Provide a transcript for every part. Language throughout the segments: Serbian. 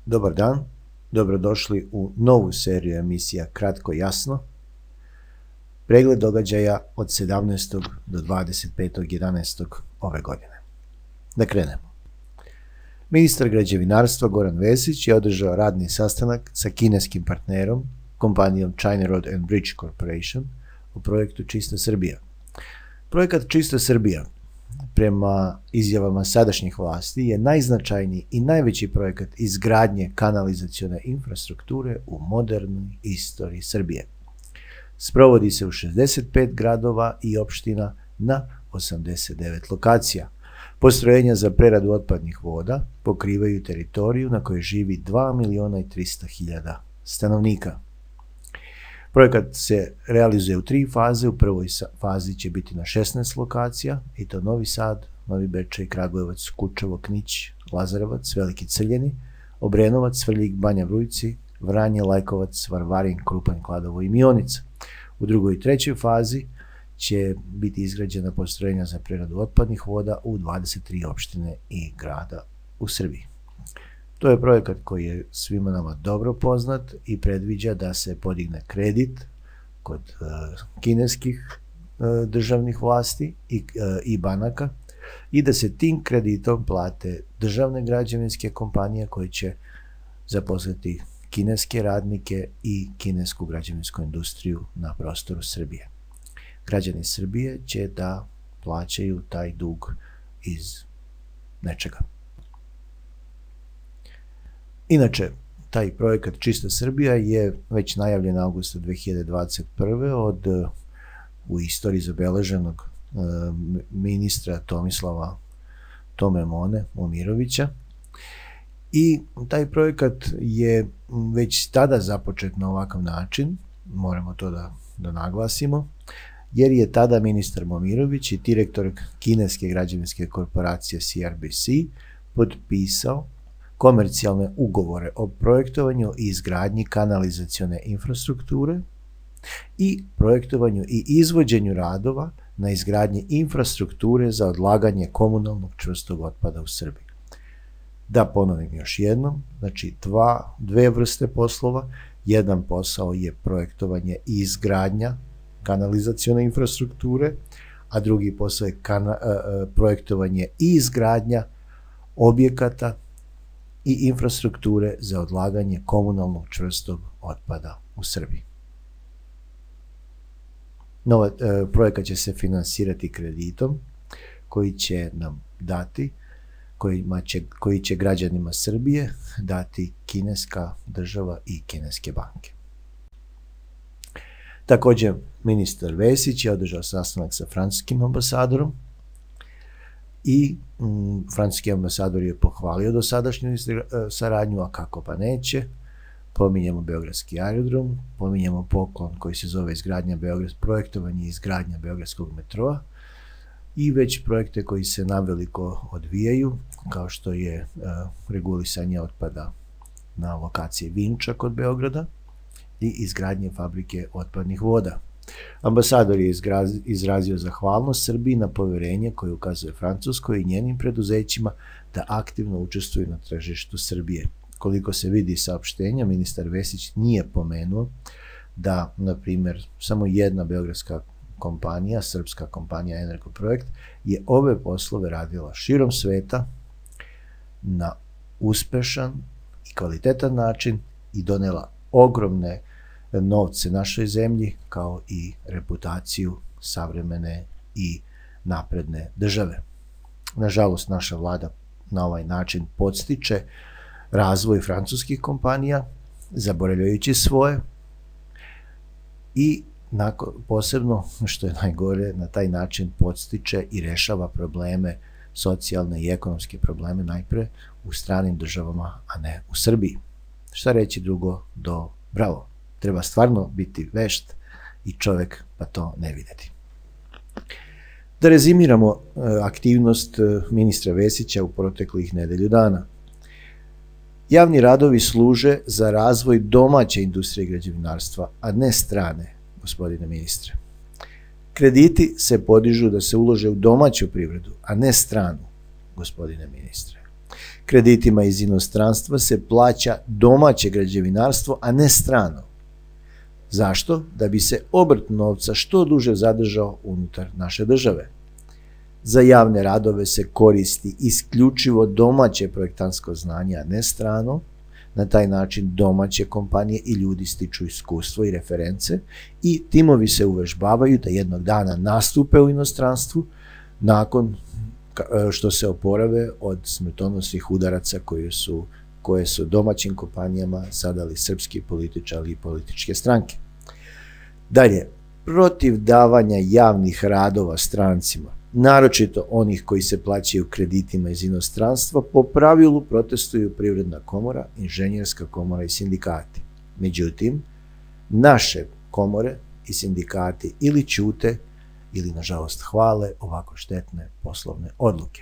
Dobar dan, dobrodošli u novu seriju emisija Kratko i jasno. Pregled događaja od 17. do 25.11. ove godine. Da krenemo. Ministar građevinarstva Goran Vesić je održao radni sastanak sa kineskim partnerom, kompanijom China Road and Bridge Corporation, u projektu Čista Srbija. Projekat Čista Srbija, prema izjavama sadašnjih vlasti, je najznačajniji i najveći projekat izgradnje kanalizacione infrastrukture u modernoj istoriji Srbije. Sprovodi se u 65 gradova i opština na 89 lokacija. Postrojenja za preradu otpadnih voda pokrivaju teritoriju na kojoj živi 2.300.000 stanovnika. Projekat se realizuje u 3 faze. U prvoj fazi će biti na 16 lokacija, i to Novi Sad, Novi Bečej, Kragujevac, Kučevo, Knić, Lazarevac, Veliki Crljeni, Obrenovac, Svrljig, Banja Vrujci, Vranje, Lajkovac, Varvarin, Krupanj, Kladovo i Mionica. U drugoj i trećoj fazi će biti izgrađena postrojenja za preradu otpadnih voda u 23 opštine i grada u Srbiji. To je projekat koji je svima nama dobro poznat i predviđa da se podigne kredit kod kineskih državnih vlasti i banaka i da se tim kreditom plate državne građevinske kompanije koje će zaposliti kineske radnike i kinesku građevinsku industriju na prostoru Srbije. Građani Srbije će da plaćaju taj dug iz nečega. Inače, taj projekat Čista Srbija je već najavljen avgusta 2021. od u istoriji zabeleženog ministra Tomislava Tome Mone Momirovića, i taj projekat je već tada započet na ovakav način, moramo to da naglasimo, jer je tada ministar Momirović i direktor kineske građevinske korporacije CRBC potpisao komercijalne ugovore o projektovanju i izgradnji kanalizacione infrastrukture i projektovanju i izvođenju radova na izgradnji infrastrukture za odlaganje komunalnog čvrstog otpada u Srbiji. Da ponovim još jednom, znači dve vrste poslova. Jedan posao je projektovanje i izgradnja kanalizacione infrastrukture, a drugi posao je projektovanje i izgradnja objekata i infrastrukture za odlaganje komunalnog čvrstog otpada u Srbiji. Projekat će se finansirati kreditom koji će nam dati, koji će građanima Srbije dati kineska država i kineske banke. Također, ministar Vesić je održao sastanak sa francuskim ambasadorom i francuski ambasador je pohvalio dosadašnju saradnju, a kako pa neće. Pominjemo Beogradski aerodrom, pominjemo poklon koji se zove projektovanje i izgradnja Beogradskog metroa i već projekte koji se naveliko odvijaju, kao što je regulisanje otpada na lokaciji Vinča kod Beograda i izgradnje fabrike otpadnih voda. Ambasador je izrazio zahvalnost Srbiji na poverenje koje ukazuje Francuskoj i njenim preduzećima da aktivno učestvuju na tržištu Srbije. Koliko se vidi iz saopštenja, ministar Vesić nije pomenuo da, na primjer, samo jedna beogradska kompanija, srpska kompanija Energoprojekt, je ove poslove radila širom sveta na uspešan i kvalitetan način i donela ogromne novce našoj zemlji, kao i reputaciju savremene i napredne države. Nažalost, naša vlada na ovaj način podstiče razvoj francuskih kompanija, zaboravljajući svoje, i posebno, što je najgore, na taj način podstiče i rešava probleme, socijalne i ekonomske probleme, najpre u stranim državama, a ne u Srbiji. Šta reći drugo do bravo? Treba stvarno biti vešt i čovek pa to ne videti. Da rezimiramo aktivnost ministra Vesića u proteklih nedelju dana. Javni radovi služe za razvoj domaće industrije građevinarstva, a ne strane, gospodine ministre. Krediti se podižu da se ulože u domaću privredu, a ne stranu, gospodine ministre. kreditima iz inostranstva se plaća domaće građevinarstvo, a ne strano. Zašto? Da bi se obrt novca što duže zadržao unutar naše države. Za javne radove se koristi isključivo domaće projektantsko znanje, a ne strano. Na taj način domaće kompanije i ljudi stiču iskustvo i reference i timovi se uvežbavaju da jednog dana nastupe u inostranstvu nakon što se oporave od smrtonosnih udaraca koje su domaćim kompanijama zadali srpski političari i političke stranke. Dalje, protiv davanja javnih radova strancima, naročito onih koji se plaćaju kreditima iz inostranstva, po pravilu protestuju Privredna komora, Inženjerska komora i sindikati. Međutim, naše komore i sindikati ili ćute ili, nažalost, hvale ovako štetne poslovne odluke.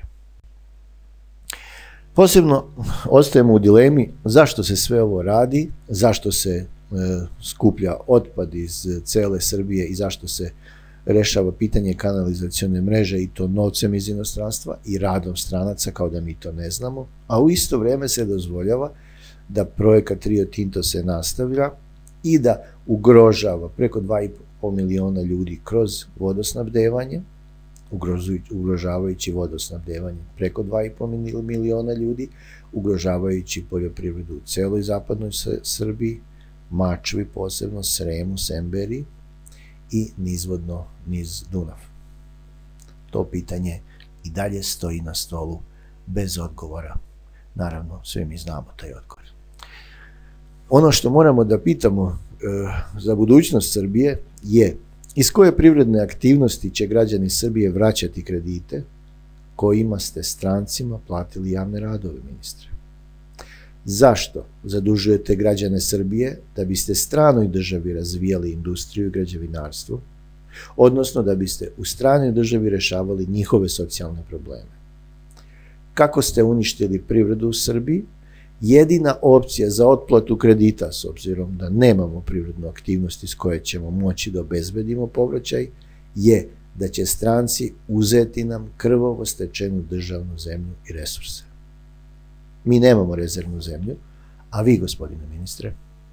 Posebno ostajemo u dilemi zašto se sve ovo radi, zašto se skuplja otpad iz cele Srbije i zašto se rešava pitanje kanalizacione mreže i to novcem iz inostranstva i radom stranaca, kao da mi to ne znamo, a u isto vreme se dozvoljava da projekat Rio Tinto se nastavlja i da ugrožava preko 2,5 miliona ljudi kroz vodosnabdevanje, ugrožavajući vodosnabdevanje preko 2,5 miliona ljudi, ugrožavajući poljoprivredu u celoj zapadnoj Srbiji, Mačvi posebno, Sremu, Semberiji i nizvodno niz Dunav. To pitanje i dalje stoji na stolu bez odgovora. Naravno, svi mi znamo taj odgovor. Ono što moramo da pitamo za budućnost Srbije je iz koje privredne aktivnosti će građani Srbije vraćati kredite kojima ste strancima platili javne radove, ministre? Zašto zadužujete građane Srbije da biste stranoj državi razvijali industriju i građevinarstvo, odnosno da biste u stranoj državi rešavali njihove socijalne probleme? Kako ste uništili privredu u Srbiji? Jedina opcija za otplatu kredita, s obzirom da nemamo privrednu aktivnost iz koje ćemo moći da obezbedimo povraćaj, je da će stranci uzeti nam krvavo stečenu državnu zemlju i resurse. Mi nemamo rezervnu zemlju, a vi, gospodine ministre,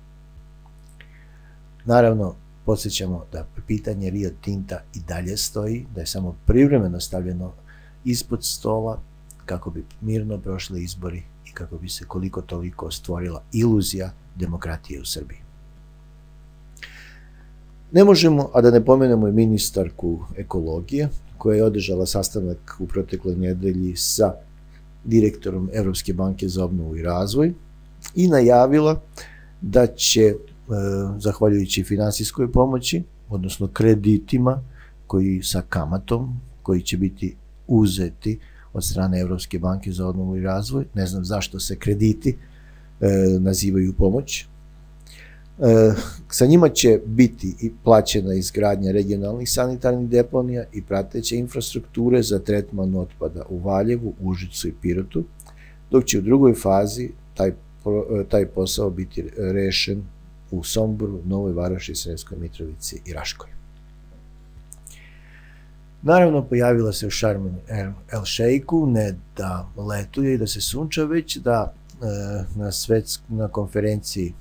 naravno, podsjećamo da pitanje Rio Tinta i dalje stoji, da je samo privremeno stavljeno ispod stola kako bi mirno prošli izbori i kako bi se koliko toliko stvorila iluzija demokratije u Srbiji. Ne možemo, a da ne pomenemo i ministarku ekologije, koja je održala sastanak u protekloj nedelji sa direktorom Evropske banke za obnovu i razvoj i najavila da će, zahvaljujući finansijskoj pomoći, odnosno kreditima koji sa kamatom, koji će biti uzeti od strane Evropske banke za obnovu i razvoj, ne znam zašto se krediti nazivaju pomoć, sa njima će biti i plaćena izgradnja regionalnih sanitarnih deponija i prateće infrastrukture za tretman otpada u Valjevu, Užicu i Pirotu, dok će u drugoj fazi taj posao biti rešen u Somboru, Novoj Varoši, Sremskoj Mitrovici i Raškoj. Naravno, pojavila se u Šarm el Šeiku ne da letuje i da se sunča, već da na konferenciji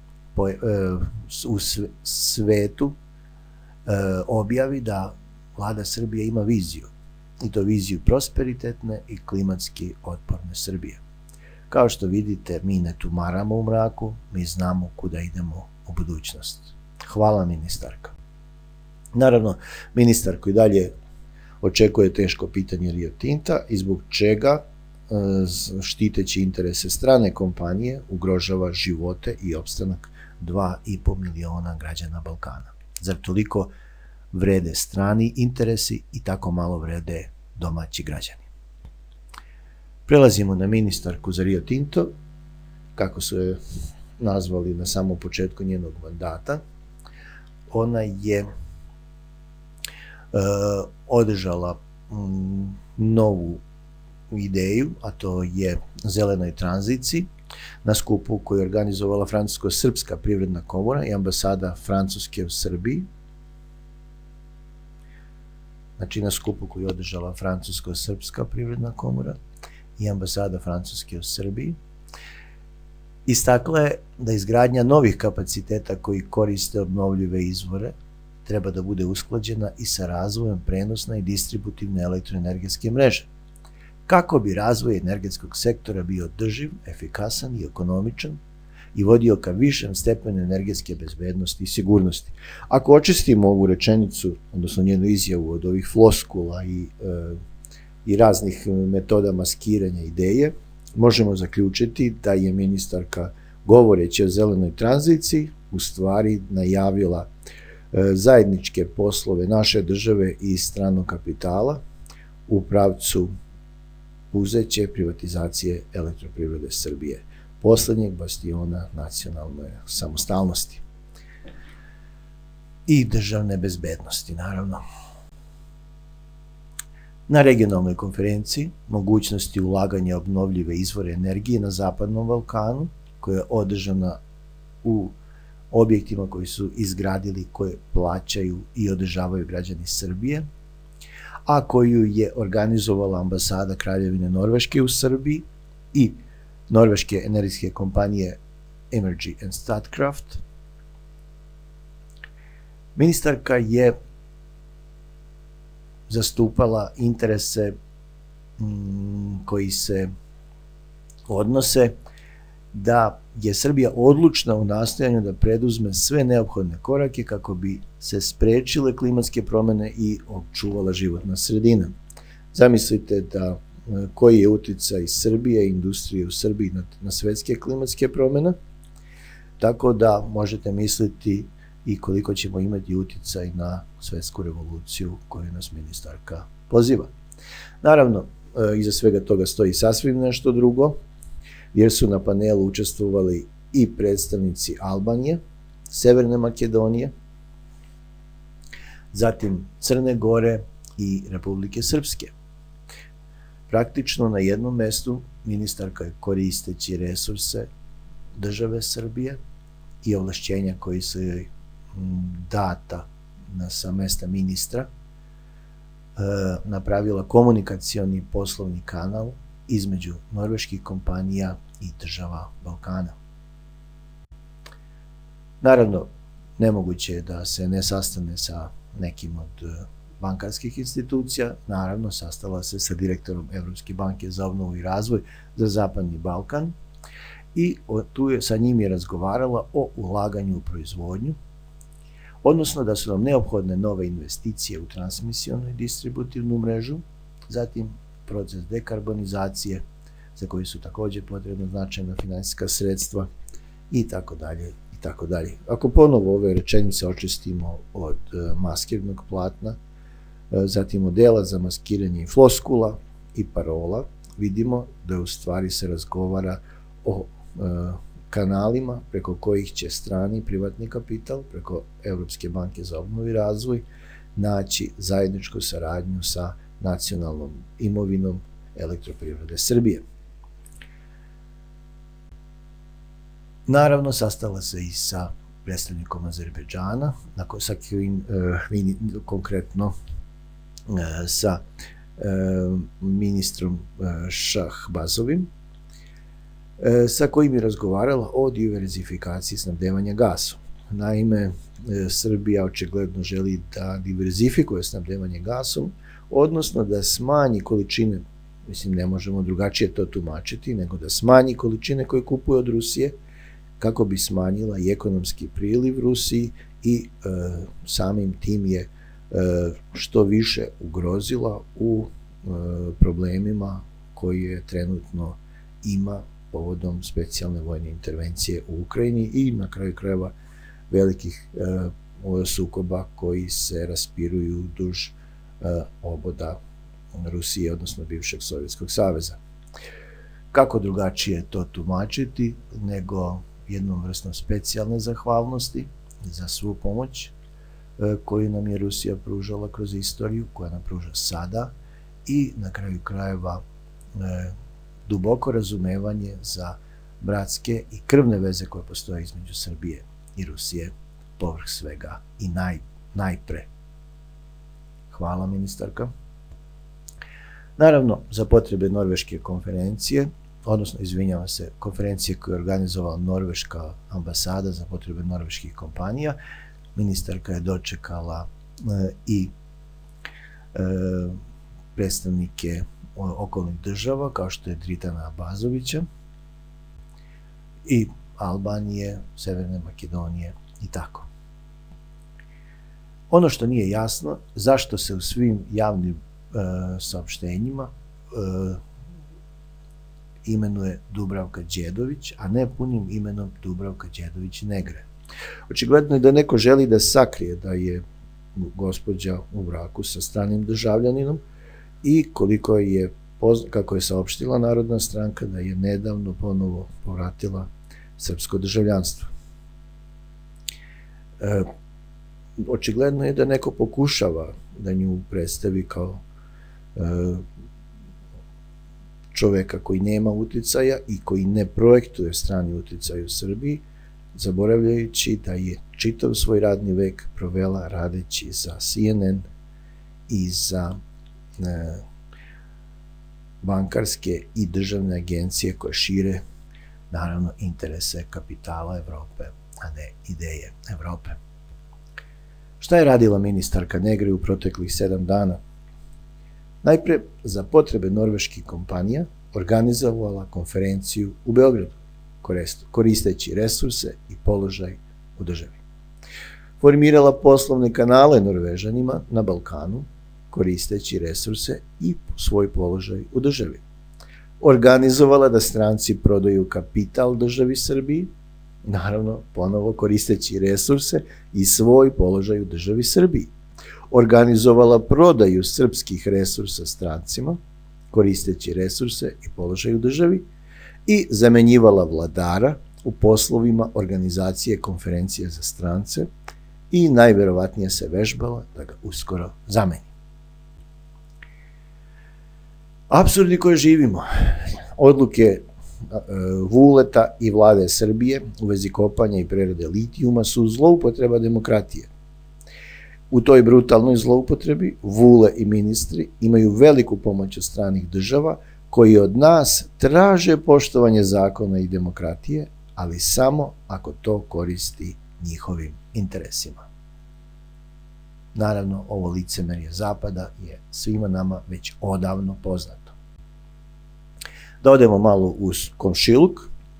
u svetu objavi da vlada Srbije ima viziju, i to viziju prosperitetne i klimatski otporne Srbije. Kao što vidite, mi ne tumaramo u mraku, mi znamo kuda idemo u budućnost. Hvala, ministarka. Naravno, ministarko i dalje očekuje teško pitanje Rio Tinta i zbog čega, štiteći interese strane kompanije, ugrožava živote i opstanak 2,5 miliona građana Balkana. Zar toliko vrede strani interesi i tako malo vrede domaći građani? Prelazimo na ministarku za Rio Tinto, kako su je nazvali na samom početku njenog mandata. Ona je održala novu ideju, a to je zelenoj tranziciji, na skupu koju je organizovala Francusko-srpska privredna komora i ambasada Francuske u Srbiji. Znači, na skupu koju je održala Francusko-srpska privredna komora i ambasada Francuske u Srbiji. Istakla je da izgradnja novih kapaciteta koji koriste obnovljive izvore treba da bude usklađena i sa razvojem prenosne i distributivne elektroenergetske mreže, kako bi razvoj energetskog sektora bio održiv, efikasan i ekonomičan i vodio ka višem stepenu energetske bezbednosti i sigurnosti. Ako očistimo ovu rečenicu, odnosno njenu izjavu od ovih floskula i raznih metoda maskiranja ideje, možemo zaključiti da je ministarka, govoreći o zelenoj tranziciji, u stvari najavila zajedničke poslove naše države i stranog kapitala u pravcu puzeće privatizacije Elektroprivrede Srbije, poslednjeg bastiona nacionalne samostalnosti i državne bezbednosti, naravno. Na regionalnoj konferenciji mogućnosti ulaganja obnovljive izvore energije na Zapadnom Balkanu, koja je održana u objektima koji su izgradili, koje plaćaju i održavaju građani Srbije, a koju je organizovala ambasada Kraljevine Norveške u Srbiji i norveške energetske kompanije Energy and Statkraft. Ministarka je zastupala interese koji se odnose da je Srbija odlučna u nastojanju da preduzme sve neophodne korake kako bi se sprečile klimatske promene i očuvala životna sredina. Zamislite da koji je uticaj Srbije i industrije u Srbiji na svetske klimatske promene, tako da možete misliti i koliko ćemo imati uticaj na svetsku revoluciju koju nas ministarka poziva. Naravno, iza svega toga stoji sasvim nešto drugo, jer su na panelu učestvovali i predstavnici Albanije, Severne Makedonije, zatim Crne Gore i Republike Srpske. Praktično na jednom mestu ministarka je, koristeći resurse države Srbije i ovlašćenja koji su joj data sa mesta ministra, napravila komunikacioni poslovni kanal između norveških kompanija i država Balkana. Naravno, nemoguće je da se ne sastane sa nekim od bankarskih institucija, naravno sastala se sa direktorom Evropske banke za obnovu i razvoj za Zapadni Balkan i tu je sa njim je razgovarala o ulaganju u proizvodnju, odnosno da su nam neophodne nove investicije u transmisionu i distributivnu mrežu, zatim proces dekarbonizacije, za koji su također potrebna značajna finansijska sredstva i tako dalje i tako dalje. Ako ponovo ove rečenice očistimo od maskirnog platna, zatim modela za maskiranje i floskula i parola, vidimo da u stvari se razgovara o kanalima preko kojih će strani privatni kapital, preko Evropske banke za obnovu i razvoj, naći zajedničku saradnju sa nacionalnom imovinom Elektroprivrede Srbije. Naravno, sastala se i sa predstavnikom Azerbejdžana, sa kojim konkretno sa ministrom Šahbazovim, sa kojim je razgovarala o diverzifikaciji snabdevanja gasom. Naime, Srbija očigledno želi da diverzifikuje snabdevanje gasom, odnosno da smanji količine, mislim ne možemo drugačije to tumačiti, nego da smanji količine koje kupuje od Rusije, kako bi smanjila i ekonomski priliv Rusiji i samim tim je što više ugrozila u problemima koje trenutno ima povodom specijalne vojne intervencije u Ukrajini i na kraju krajeva velikih sukoba koji se raspiruju duž oboda Rusije, odnosno bivšeg Sovjetskog saveza. Kako drugačije to tumačiti nego jednom vrstom specijalne zahvalnosti za svu pomoć koju nam je Rusija pružala kroz istoriju, koja nam pruža sada i na kraju krajeva duboko razumevanje za bratske i krvne veze koje postoje između Srbije i Rusije, povrh svega i najpre. Hvala, ministarka. Naravno, za potrebe Norveške konferencije, odnosno, izvinjavam se, konferencije koju je organizovala Norveška ambasada za potrebe norveških kompanija, ministarka je dočekala i predstavnike okolnih država, kao što je Dritana Abazovića, i Albanije, Severne Makedonije i tako. Ono što nije jasno, zašto se u svim javnim saopštenjima imenuje Dubravka Đedović, a ne punim imenom Dubravka Đedović-Negre. Očigledno je da neko želi da sakrije da je gospođa u braku sa stranim državljaninom i kako je saopštila Narodna stranka, da je nedavno ponovo povratila srpsko državljanstvo. Očigledno je da neko pokušava da nju predstavi kao čoveka koji nema uticaja i koji ne projektuje strani uticaj u Srbiji, zaboravljajući da je čitav svoj radni vek provela radeći za CNN i za bankarske i državne agencije koje šire, naravno, interese kapitala Evrope, a ne ideje Evrope. Šta je radila ministarka Negre u proteklih 7 dana? Najpre, za potrebe norveških kompanija, organizovala konferenciju u Beogradu, koristeći resurse i položaj u državi. Formirala poslovne kanale Norvežanima na Balkanu, koristeći resurse i svoj položaj u državi. Organizovala da stranci prodaju kapital državi Srbiji, naravno, ponovo koristeći resurse i svoj položaj u državi Srbiji. Organizovala prodaju srpskih resursa strancima, koristeći resurse i položaj u državi, i zamenjivala vladara u poslovima organizacije konferencije za strance i najverovatnije se vežbala da ga uskoro zameni. Apsurdi koje živimo, odluke Vuleta i vlade Srbije u vezi kopanja i prerade litijuma su zloupotreba demokratije. U toj brutalnoj zloupotrebi Vule i ministri imaju veliku pomoć od stranih država koji od nas traže poštovanje zakona i demokratije, ali samo ako to koristi njihovim interesima. Naravno, ovo licemerje Zapada je svima nama već odavno poznato. Da odemo malo u komšiluk.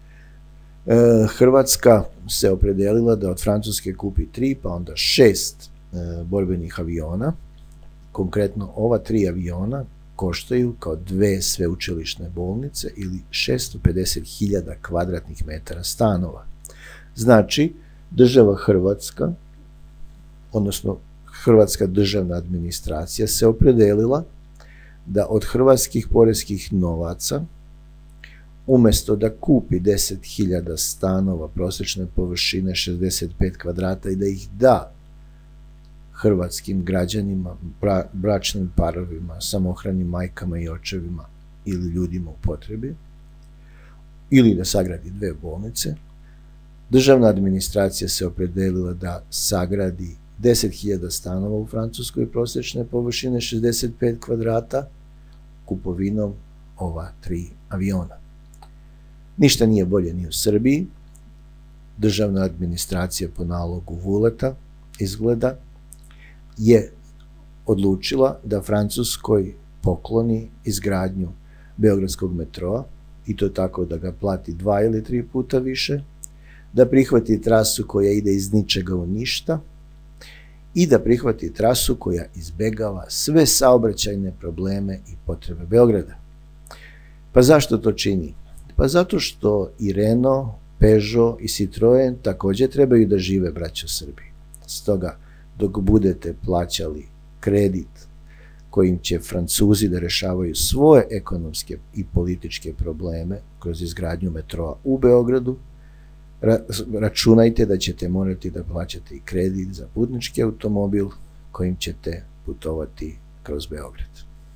Hrvatska se opredelila da od Francuske kupi 3, pa onda 6 borbenih aviona. Konkretno, ova 3 aviona koštaju kao 2 sveučilišne bolnice ili 650.000 kvadratnih metara stanova. Znači, država Hrvatska, odnosno Hrvatska državna administracija se opredelila da od hrvatskih poreskih novaca, umesto da kupi 10.000 stanova prosječne površine 65 kvadrata i da ih da hrvatskim građanima, bračnim parovima, samohranim majkama i očevima ili ljudima u potrebi, ili da sagradi 2 bolnice, državna administracija se opredelila da sagradi 10.000 stanova u Francuskoj prosječne površine 65 kvadrata kupovinom ova 3 aviona. Ništa nije bolje ni u Srbiji. Državna administracija po nalogu Vuleta, izgleda, je odlučila da Francuskoj pokloni izgradnju Beogradskog metroa, i to tako da ga plati 2 ili 3 puta više, da prihvati trasu koja ide iz ničega u ništa i da prihvati trasu koja izbegava sve saobraćajne probleme i potrebe Beograda. Pa zašto to čini? Pa zato što i Renault, Peugeot i Citroen također trebaju da žive, braćo Srbi. Stoga, dok budete plaćali kredit kojim će Francuzi da rešavaju svoje ekonomske i političke probleme kroz izgradnju metroa u Beogradu, računajte da ćete morati da plaćate i kredit za putnički automobil kojim ćete putovati kroz Beograd.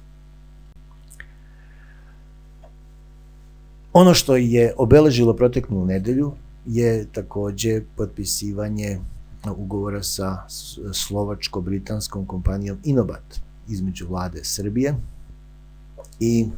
Ono što je obeležilo proteklu nedelju je također potpisivanje ugovora sa slovačko-britanskom kompanijom Inobat između vlade Srbije i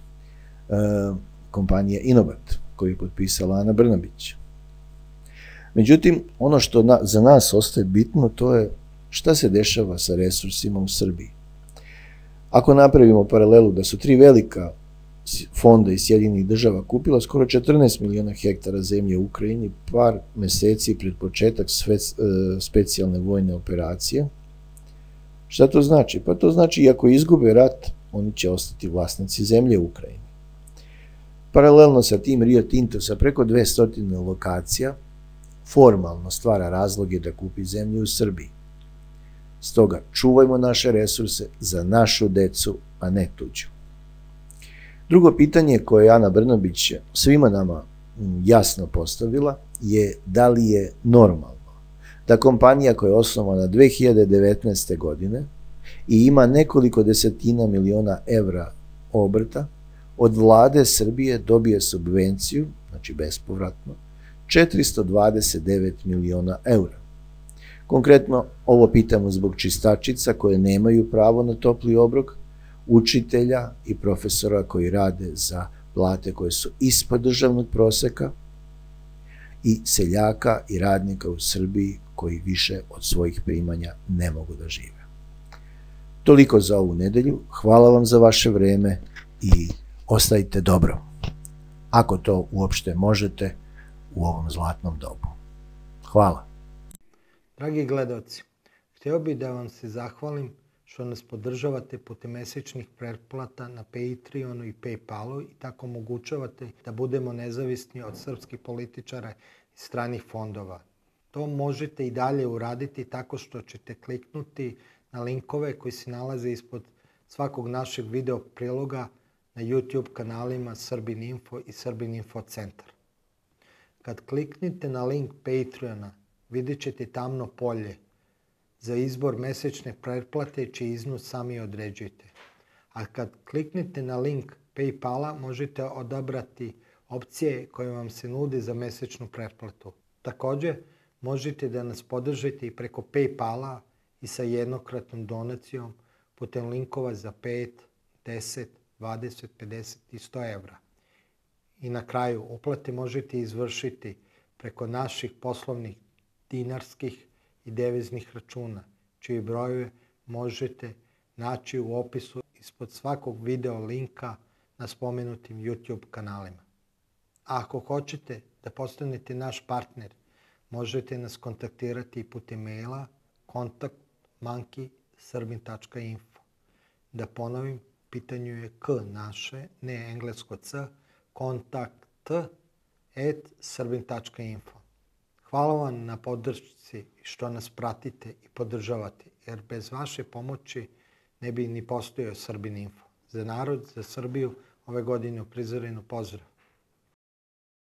kompanija Inobat, koju je potpisala Ana Brnabić. Međutim, ono što za nas ostaje bitno, to je šta se dešava sa resursima u Srbiji. Ako napravimo paralelu da su 3 velika fonda iz Sjedinjenih država kupila skoro 14 miliona hektara zemlje u Ukrajini par meseci pred početak specijalne vojne operacije, šta to znači? Pa to znači i ako izgube rat, oni će ostati vlasnici zemlje u Ukrajini. Paralelno sa tim, Rio Tinto sa preko 200 lokacija formalno stvara razloge da kupi zemlju u Srbiji. Stoga, čuvajmo naše resurse za našu decu, a ne tuđu. Drugo pitanje koje je Ana Brnabić svima nama jasno postavila je da li je normalno da kompanija koja je osnovana 2019. godine i ima nekoliko desetina miliona evra obrta, od vlade Srbije dobije subvenciju, znači bespovratno, 429 miliona eura. Konkretno, ovo pitamo zbog čistačica koje nemaju pravo na topli obrok, učitelja i profesora koji rade za plate koje su ispod državnog proseka i seljaka i radnika u Srbiji koji više od svojih primanja ne mogu da žive. Toliko za ovu nedelju. Hvala vam za vaše vreme i ostajte dobro, ako to uopšte možete u ovom zlatnom dobu. Hvala. Dragi gledaoci, htio bih da vam se zahvalim što nas podržavate putem mesečnih pretplata na Patreonu i Paypalu i tako omogućavate da budemo nezavisni od srpskih političara i stranih fondova. To možete i dalje uraditi tako što ćete kliknuti na linkove koji se nalaze ispod svakog našeg video priloga na YouTube kanalima Srbin Info i Srbin Info Centar. Kad kliknite na link Patreona, vidjet ćete tamno polje za izbor mesečne pretplate čiji iznos sami određujete. A kad kliknete na link Paypala, možete odabrati opcije koje vam se nude za mesečnu pretplatu. Također, možete da nas podržite i preko Paypala i sa jednokratnom donacijom putem linkova za 5, 10, 20, 50 i 100 evra. I na kraju, uplate možete izvršiti preko naših poslovnih dinarskih i deviznih računa, čiji brojeve možete naći u opisu ispod svakog video linka na spomenutim YouTube kanalima. A ako hoćete da postanete naš partner, možete nas kontaktirati putem maila kontakt@srbin.info. Da ponovim, pitanju je k naše, ne englesko c, kontakt@srbin.info. Hvala vam na podršci što nas pratite i podržavate, jer bez vaše pomoći ne bi ni postojao Srbin Info. Za narod, za Srbiju, ove godine uprizorenu pozdrav.